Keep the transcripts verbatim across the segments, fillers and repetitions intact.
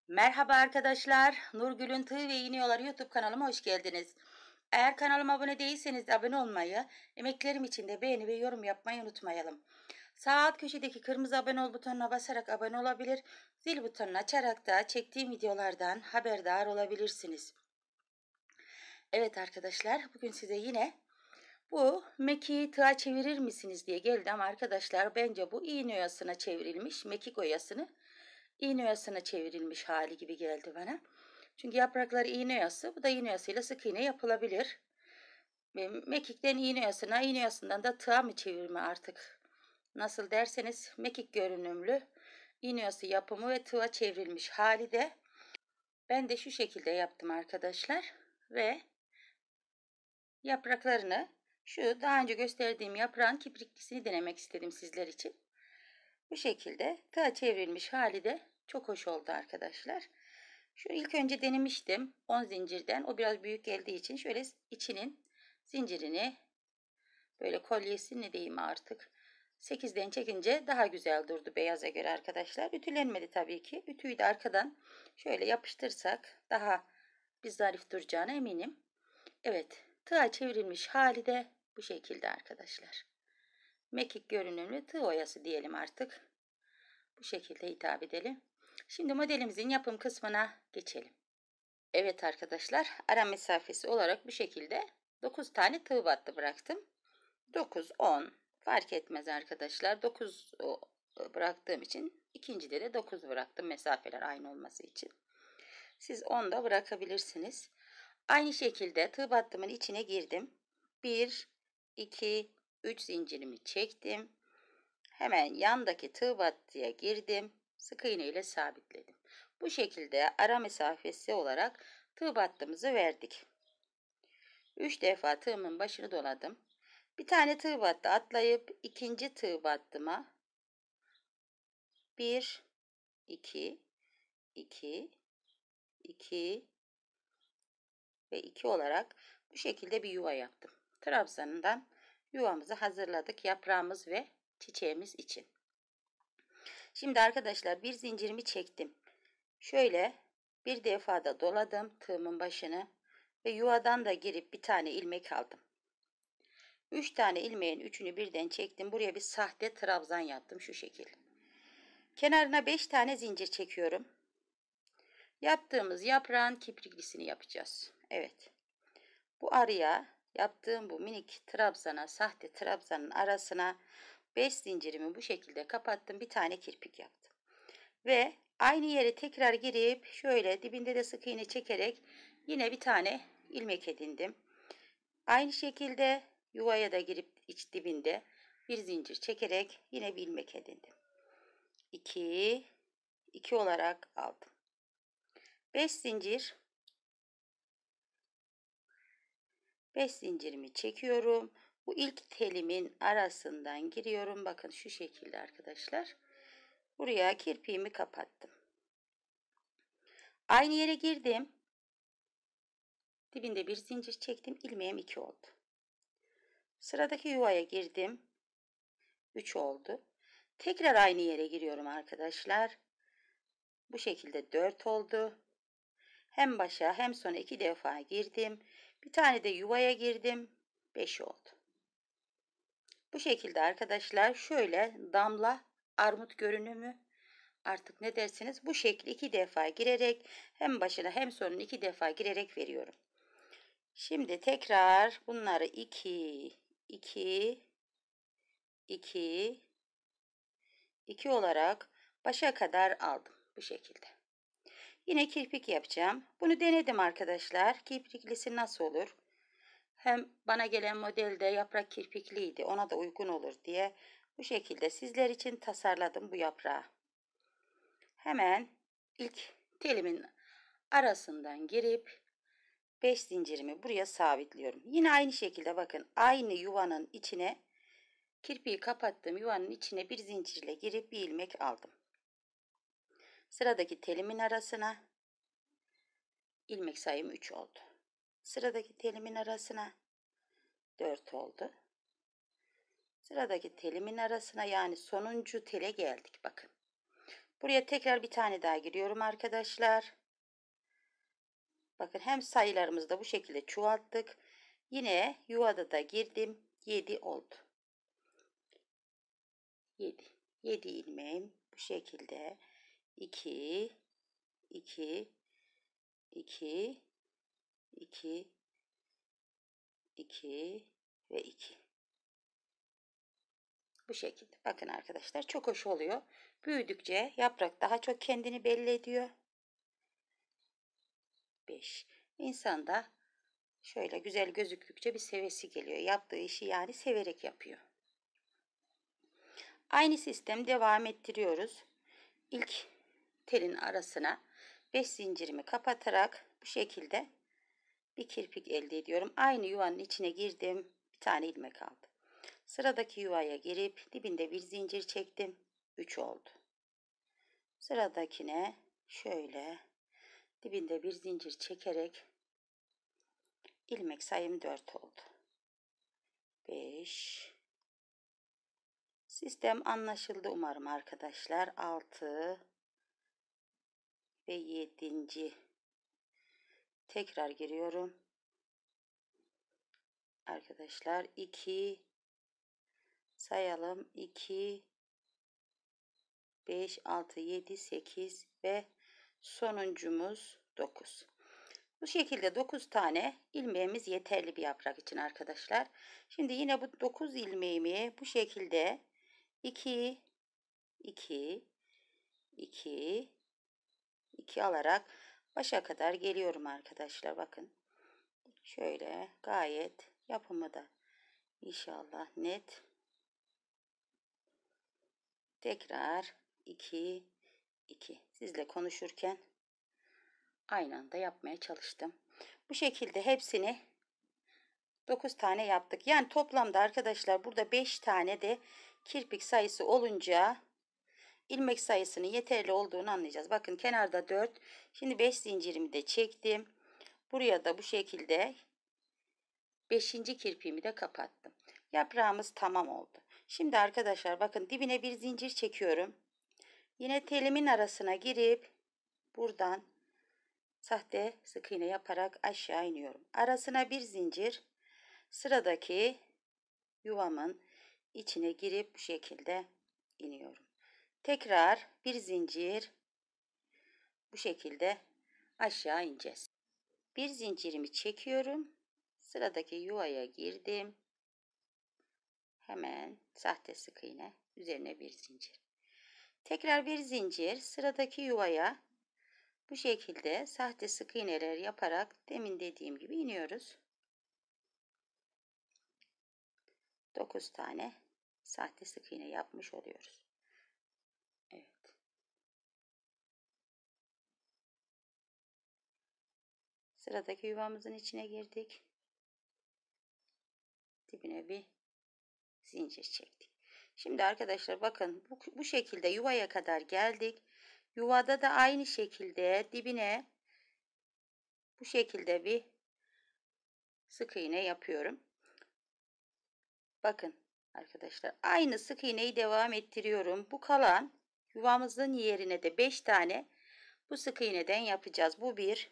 Merhaba arkadaşlar, Nurgül'ün Tığ ve İğne Yolları YouTube kanalıma hoş geldiniz. Eğer kanalıma abone değilseniz de abone olmayı, emeklerim için de beğeni ve yorum yapmayı unutmayalım. Sağ alt köşedeki kırmızı abone ol butonuna basarak abone olabilir, zil butonunu açarak da çektiğim videolardan haberdar olabilirsiniz. Evet arkadaşlar, bugün size yine bu mekiği tığa çevirir misiniz diye geldim arkadaşlar. Bence bu iğne oyasına çevrilmiş, mekik oyasını iğne oyasına çevrilmiş hali gibi geldi bana. Çünkü yaprakları iğne oyası, bu da iğne oyasıyla sık iğne yapılabilir. Mekikten iğne oyasına, iğne oyasından da tığa mı çevirme artık? Nasıl derseniz mekik görünümlü iğne oyası yapımı ve tığa çevrilmiş hali de ben de şu şekilde yaptım arkadaşlar. Ve yapraklarını şu daha önce gösterdiğim yaprağın kipriklisini denemek istedim sizler için. Bu şekilde tığa çevrilmiş hali de çok hoş oldu arkadaşlar. Şu ilk önce denemiştim on zincirden. O biraz büyük geldiği için şöyle içinin zincirini böyle kolyesini diyeyim artık sekizden çekince daha güzel durdu beyaza göre arkadaşlar. Ütülenmedi tabii ki. Ütüyü de arkadan şöyle yapıştırsak daha bir zarif duracağına eminim. Evet, tığa çevrilmiş hali de bu şekilde arkadaşlar. Mekik görünümlü tığ oyası diyelim artık. Bu şekilde hitap edelim. Şimdi modelimizin yapım kısmına geçelim. Evet arkadaşlar, ara mesafesi olarak bu şekilde dokuz tane tığ battı bıraktım. dokuz, on fark etmez arkadaşlar. dokuz bıraktığım için ikincide de dokuz bıraktım mesafeler aynı olması için. Siz on da bırakabilirsiniz. Aynı şekilde tığ battımın içine girdim. bir, iki, üç zincirimi çektim. Hemen yandaki tığ battıya girdim. Sık iğne ile sabitledim. Bu şekilde ara mesafesi olarak tığ battığımızı verdik. üç defa tığımın başını doladım. Bir tane tığ battı atlayıp ikinci tığ battıma bir, iki, iki, iki ve iki olarak bu şekilde bir yuva yaptım. Trabzanından yuvamızı hazırladık yaprağımız ve çiçeğimiz için. Şimdi arkadaşlar bir zincirimi çektim. Şöyle bir defada doladım tığımın başını ve yuvadan da girip bir tane ilmek aldım. üç tane ilmeğin üçünü birden çektim. Buraya bir sahte trabzan yaptım şu şekil. Kenarına beş tane zincir çekiyorum. Yaptığımız yaprağın kipriklisini yapacağız. Evet. Bu araya yaptığım bu minik trabzana, sahte trabzanın arasına beş zincirimi bu şekilde kapattım. Bir tane kirpik yaptım. Ve aynı yere tekrar girip şöyle dibinde de sık iğne çekerek yine bir tane ilmek edindim. Aynı şekilde yuvaya da girip iç dibinde bir zincir çekerek yine bir ilmek edindim. iki, iki olarak aldım. beş zincir, beş zincirimi çekiyorum. Bu ilk telimin arasından giriyorum. Bakın şu şekilde arkadaşlar. Buraya kirpiğimi kapattım. Aynı yere girdim. Dibinde bir zincir çektim. İlmeğim iki oldu. Sıradaki yuvaya girdim. üç oldu. Tekrar aynı yere giriyorum arkadaşlar. Bu şekilde dört oldu. Hem başa hem sona iki defa girdim. Bir tane de yuvaya girdim. beş oldu. Bu şekilde arkadaşlar şöyle damla armut görünümü artık ne dersiniz bu şekli iki defa girerek hem başına hem sonuna iki defa girerek veriyorum. Şimdi tekrar bunları iki, iki, iki, iki olarak başa kadar aldım bu şekilde. Yine kirpik yapacağım. Bunu denedim arkadaşlar. Kirpiklisi nasıl olur? Hem bana gelen modelde yaprak kirpikliydi. Ona da uygun olur diye bu şekilde sizler için tasarladım bu yaprağı. Hemen ilk telimin arasından girip beş zincirimi buraya sabitliyorum. Yine aynı şekilde bakın aynı yuvanın içine kirpiği kapattım. Yuvanın içine bir zincirle girip bir ilmek aldım. Sıradaki telimin arasına ilmek sayım üç oldu. Sıradaki telimin arasına dört oldu. Sıradaki telimin arasına yani sonuncu tele geldik bakın. Buraya tekrar bir tane daha giriyorum arkadaşlar. Bakın hem sayılarımızı da bu şekilde çoğalttık. Yine yuvada da girdim. yedi oldu. yedi. yedi ilmeğim bu şekilde. iki, iki, iki, iki, iki ve iki. Bu şekilde. Bakın arkadaşlar çok hoş oluyor. Büyüdükçe yaprak daha çok kendini belli ediyor. beş. İnsan da şöyle güzel gözüktükçe bir sevesi geliyor. Yaptığı işi yani severek yapıyor. Aynı sistem devam ettiriyoruz. İlk telin arasına beş zincirimi kapatarak bu şekilde bir kirpik elde ediyorum. Aynı yuvanın içine girdim. Bir tane ilmek aldım. Sıradaki yuvaya girip dibinde bir zincir çektim. üç oldu. Sıradakine şöyle dibinde bir zincir çekerek ilmek sayım dört oldu. beş. Sistem anlaşıldı umarım arkadaşlar. altı ve yedinci. Tekrar giriyorum. Arkadaşlar iki sayalım. iki, beş, altı, yedi, sekiz ve sonuncumuz dokuz. Bu şekilde dokuz tane ilmeğimiz yeterli bir yaprak için arkadaşlar. Şimdi yine bu dokuz ilmeğimi bu şekilde iki, iki, iki, iki alarak başa kadar geliyorum arkadaşlar. Bakın şöyle gayet yapımı da inşallah net. Tekrar iki, iki. Sizle konuşurken aynı anda yapmaya çalıştım. Bu şekilde hepsini dokuz tane yaptık. Yani toplamda arkadaşlar burada beş tane de kirpik sayısı olunca ilmek sayısının yeterli olduğunu anlayacağız. Bakın kenarda dört. Şimdi beş zincirimi de çektim. Buraya da bu şekilde beşinci kirpiğimi de kapattım. Yaprağımız tamam oldu. Şimdi arkadaşlar bakın dibine bir zincir çekiyorum. Yine telimin arasına girip buradan sahte sık iğne yaparak aşağı iniyorum. Arasına bir zincir, sıradaki yuvamın içine girip bu şekilde iniyorum. Tekrar bir zincir, bu şekilde aşağı ineceğiz. Bir zincirimi çekiyorum. Sıradaki yuvaya girdim. Hemen sahte sık iğne, üzerine bir zincir. Tekrar bir zincir, sıradaki yuvaya bu şekilde sahte sık iğneler yaparak demin dediğim gibi iniyoruz. dokuz tane sahte sık iğne yapmış oluyoruz. Evet. Sıradaki yuvamızın içine girdik. Dibine bir zincir çektik. Şimdi arkadaşlar bakın bu, bu şekilde yuvaya kadar geldik. Yuvada da aynı şekilde dibine bu şekilde bir sık iğne yapıyorum. Bakın arkadaşlar aynı sık iğneyi devam ettiriyorum. Bu kalan yuvamızın yerine de beş tane bu sık iğneden yapacağız. Bu bir,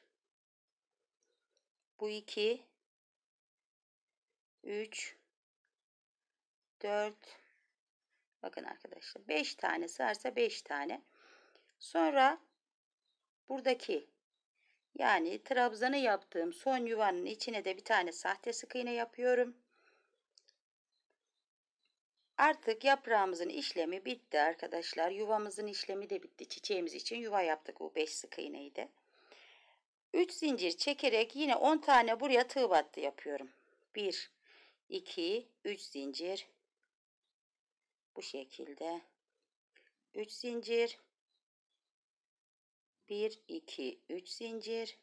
bu iki, üç, dört. Bakın arkadaşlar beş tane sığarsa beş tane. Sonra buradaki yani trabzanı yaptığım son yuvanın içine de bir tane sahte sık iğne yapıyorum. Artık yaprağımızın işlemi bitti arkadaşlar. Yuvamızın işlemi de bitti. Çiçeğimiz için yuva yaptık bu beş sık iğneyi de. üç zincir çekerek yine on tane buraya tığ battı yapıyorum. bir, iki, üç zincir. Bu şekilde. üç zincir. bir, iki, üç zincir.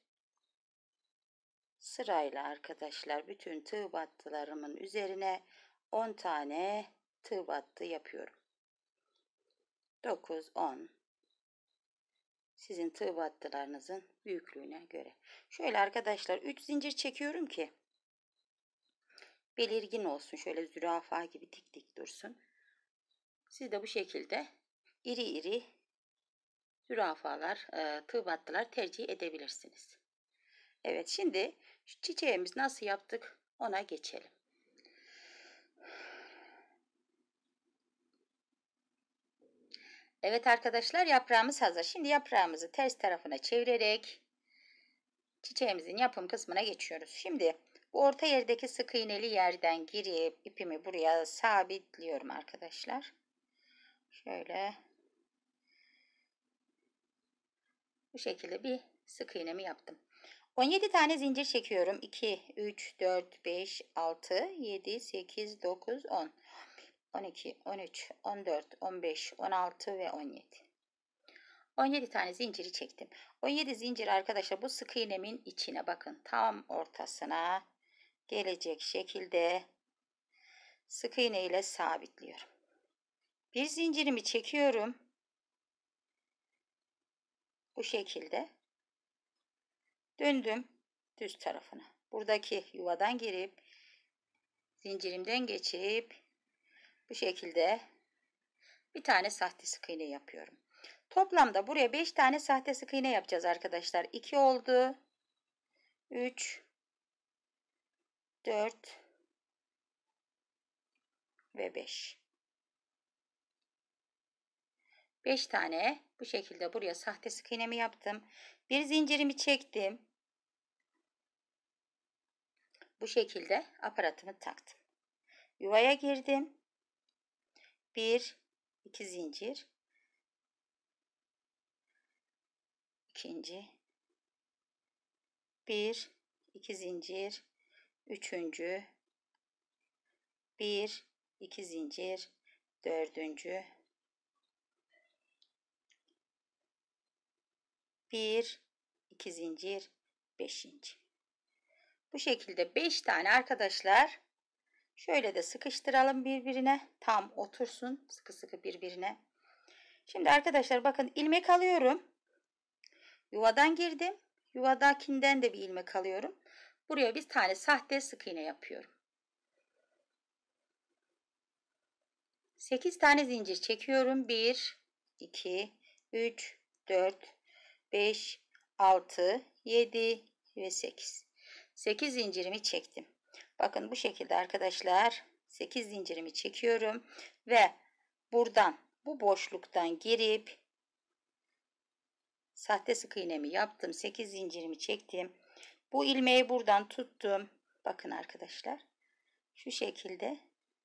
Sırayla arkadaşlar bütün tığ battılarımın üzerine on tane tığ battı yapıyorum. dokuz, on. Sizin tığ battılarınızın büyüklüğüne göre. Şöyle arkadaşlar üç zincir çekiyorum ki belirgin olsun. Şöyle zürafa gibi dik dik dursun. Siz de bu şekilde iri iri zürafalar, e, tığ battılar tercih edebilirsiniz. Evet, şimdi şu çiçeğimiz nasıl yaptık ona geçelim. Evet arkadaşlar, yaprağımız hazır. Şimdi yaprağımızı ters tarafına çevirerek çiçeğimizin yapım kısmına geçiyoruz. Şimdi bu orta yerdeki sık iğneli yerden girip ipimi buraya sabitliyorum arkadaşlar. Şöyle bu şekilde bir sık iğnemi yaptım. on yedi tane zincir çekiyorum. iki, üç, dört, beş, altı, yedi, sekiz, dokuz, on. on iki, on üç, on dört, on beş, on altı ve on yedi. on yedi tane zinciri çektim. on yedi zincir arkadaşlar bu sık iğnemin içine bakın. Tam ortasına gelecek şekilde sık iğne ile sabitliyorum. Bir zincirimi çekiyorum. Bu şekilde. Döndüm düz tarafına. Buradaki yuvadan girip zincirimden geçip bu şekilde bir tane sahte sık iğne yapıyorum. Toplamda buraya beş tane sahte sık iğne yapacağız arkadaşlar. iki oldu. üç, dört ve beş. beş tane bu şekilde buraya sahte sık iğnemi yaptım. Bir zincirimi çektim. Bu şekilde aparatımı taktım. Yuvaya girdim. bir, iki zincir. İkinci. bir, iki zincir. Üçüncü. bir, iki zincir. Dördüncü. bir, iki zincir. Beşinci. Bu şekilde beş tane arkadaşlar. Şöyle de sıkıştıralım birbirine. Tam otursun. Sıkı sıkı birbirine. Şimdi arkadaşlar bakın ilmek alıyorum. Yuvadan girdim. Yuvadakinden de bir ilmek alıyorum. Buraya bir tane sahte sık iğne yapıyorum. sekiz tane zincir çekiyorum. bir, iki, üç, dört, beş, altı, yedi ve sekiz. sekiz zincirimi çektim. Bakın bu şekilde arkadaşlar sekiz zincirimi çekiyorum ve buradan bu boşluktan girip sahte sık iğnemi yaptım. sekiz zincirimi çektim. Bu ilmeği buradan tuttum. Bakın arkadaşlar. Şu şekilde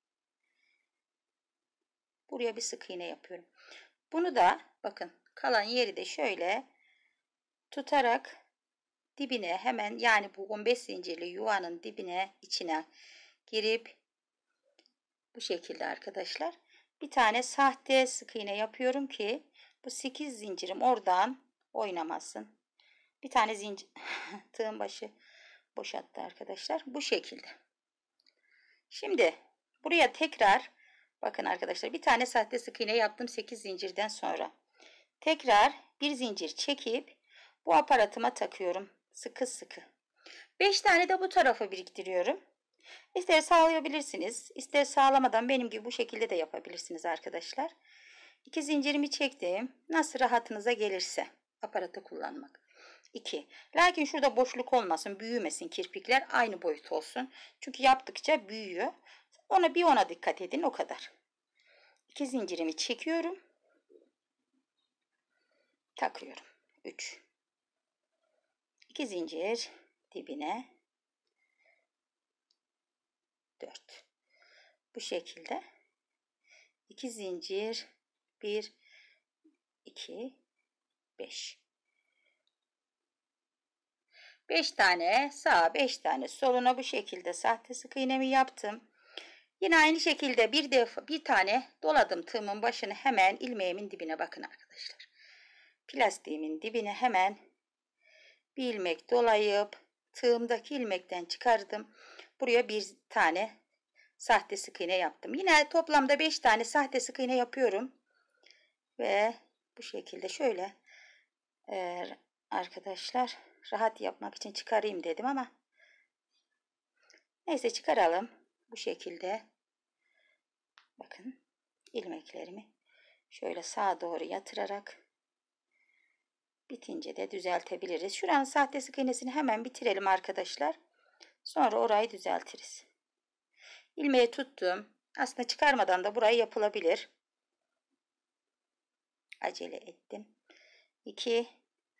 buraya bir sık iğne yapıyorum. Bunu da bakın kalan yeri de şöyle tutarak dibine hemen yani bu on beş zincirli yuvanın dibine içine girip bu şekilde arkadaşlar bir tane sahte sık iğne yapıyorum ki bu sekiz zincirim oradan oynamasın. Bir tane zincir tığın başı boşalttı arkadaşlar. Bu şekilde. Şimdi buraya tekrar bakın arkadaşlar bir tane sahte sık iğne yaptım sekiz zincirden sonra. Tekrar bir zincir çekip bu aparatıma takıyorum. Sıkı sıkı. beş tane de bu tarafa biriktiriyorum. İster sağlayabilirsiniz, ister sağlamadan benim gibi bu şekilde de yapabilirsiniz arkadaşlar. iki zincirimi çektim. Nasıl rahatınıza gelirse aparatı kullanmak. iki. Lakin şurada boşluk olmasın, büyümesin kirpikler aynı boyut olsun. Çünkü yaptıkça büyüyor. Ona bir ona dikkat edin o kadar. iki zincirimi çekiyorum. Takıyorum. üç. iki zincir dibine. dört. Bu şekilde. iki zincir. bir, iki, beş. beş tane sağa beş tane soluna bu şekilde sahte sık iğnemi yaptım. Yine aynı şekilde bir defa bir tane doladım tığımın başını hemen ilmeğimin dibine bakın arkadaşlar. Plastiğimin dibine hemen bir ilmek dolayıp tığımdaki ilmekten çıkardım. Buraya bir tane sahte sık iğne yaptım. Yine toplamda beş tane sahte sık iğne yapıyorum. Ve bu şekilde şöyle e, arkadaşlar rahat yapmak için çıkarayım dedim ama neyse çıkaralım. Bu şekilde bakın ilmeklerimi şöyle sağa doğru yatırarak Bitince de düzeltebiliriz. Şuranın sahte sık iğnesini hemen bitirelim arkadaşlar. Sonra orayı düzeltiriz. İlmeği tuttum. Aslında çıkarmadan da burayı yapılabilir. Acele ettim. iki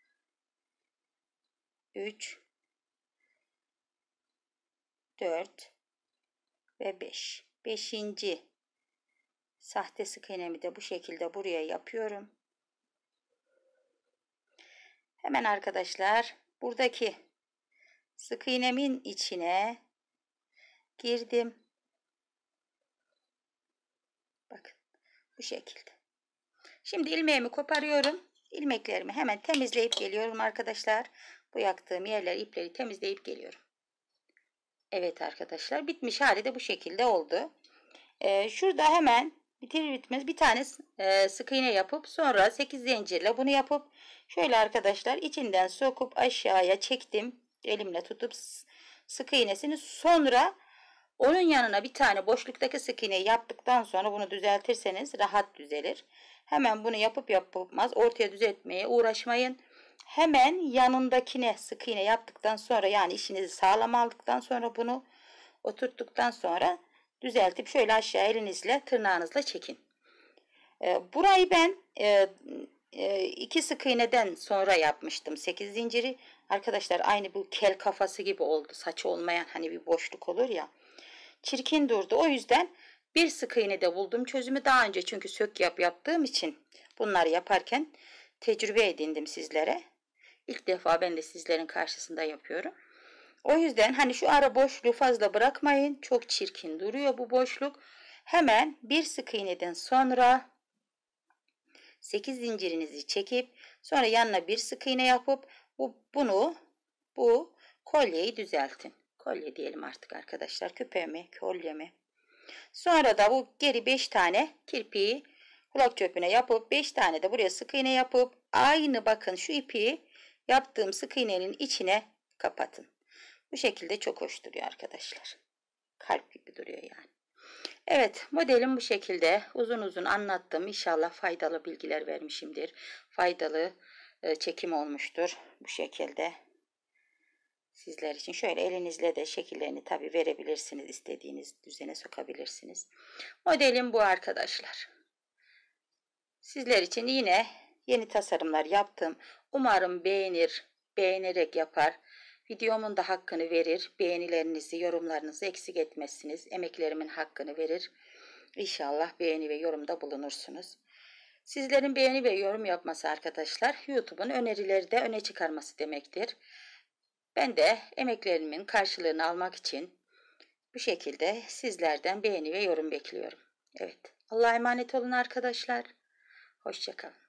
üç dört ve beş. beşinci sahte sık iğnemi de bu şekilde buraya yapıyorum. Hemen arkadaşlar buradaki sık iğnemin içine girdim. Bakın bu şekilde. Şimdi ilmeğimi koparıyorum. İlmeklerimi hemen temizleyip geliyorum arkadaşlar. Bu yaktığım yerleri, ipleri temizleyip geliyorum. Evet arkadaşlar, bitmiş hali de bu şekilde oldu. Ee, şurada hemen bitir bitmez bir tane e, sık iğne yapıp sonra sekiz zincirle bunu yapıp şöyle arkadaşlar içinden sokup aşağıya çektim. Elimle tutup sık iğnesini, sonra onun yanına bir tane boşluktaki sık iğneyi yaptıktan sonra bunu düzeltirseniz rahat düzelir. Hemen bunu yapıp yapmaz ortaya düzeltmeye uğraşmayın. Hemen yanındakine sık iğne yaptıktan sonra, yani işinizi sağlam aldıktan sonra, bunu oturttuktan sonra düzeltip şöyle aşağı elinizle tırnağınızla çekin. Ee, burayı ben e, e, iki sık iğneden sonra yapmıştım. sekiz zinciri. Arkadaşlar aynı bu kel kafası gibi oldu. Saçı olmayan hani bir boşluk olur ya. Çirkin durdu. O yüzden bir sık iğne de buldum çözümü daha önce, çünkü sök yap yaptığım için bunları yaparken tecrübe edindim sizlere. İlk defa ben de sizlerin karşısında yapıyorum. O yüzden hani şu ara boşluğu fazla bırakmayın. Çok çirkin duruyor bu boşluk. Hemen bir sık iğneden sonra sekiz zincirinizi çekip sonra yanına bir sık iğne yapıp bu, bunu bu kolyeyi düzeltin. Kolye diyelim artık arkadaşlar. Küpe mi, kolye mi? Sonra da bu geri beş tane kirpiği kulak çöpüne yapıp beş tane de buraya sık iğne yapıp aynı bakın şu ipi yaptığım sık iğnenin içine kapatın. Bu şekilde çok hoş duruyor arkadaşlar. Kalp gibi duruyor yani. Evet, modelim bu şekilde. Uzun uzun anlattım. İnşallah faydalı bilgiler vermişimdir. Faydalı e, çekim olmuştur. Bu şekilde sizler için. Şöyle elinizle de şekillerini tabii verebilirsiniz. İstediğiniz düzene sokabilirsiniz. Modelim bu arkadaşlar. Sizler için yine yeni tasarımlar yaptım. Umarım beğenir, beğenerek yapar. Videomun da hakkını verir. Beğenilerinizi, yorumlarınızı eksik etmezsiniz. Emeklerimin hakkını verir. İnşallah beğeni ve yorumda bulunursunuz. Sizlerin beğeni ve yorum yapması arkadaşlar, YouTube'un önerileri de öne çıkarması demektir. Ben de emeklerimin karşılığını almak için bu şekilde sizlerden beğeni ve yorum bekliyorum. Evet, Allah'a emanet olun arkadaşlar. Hoşça kalın.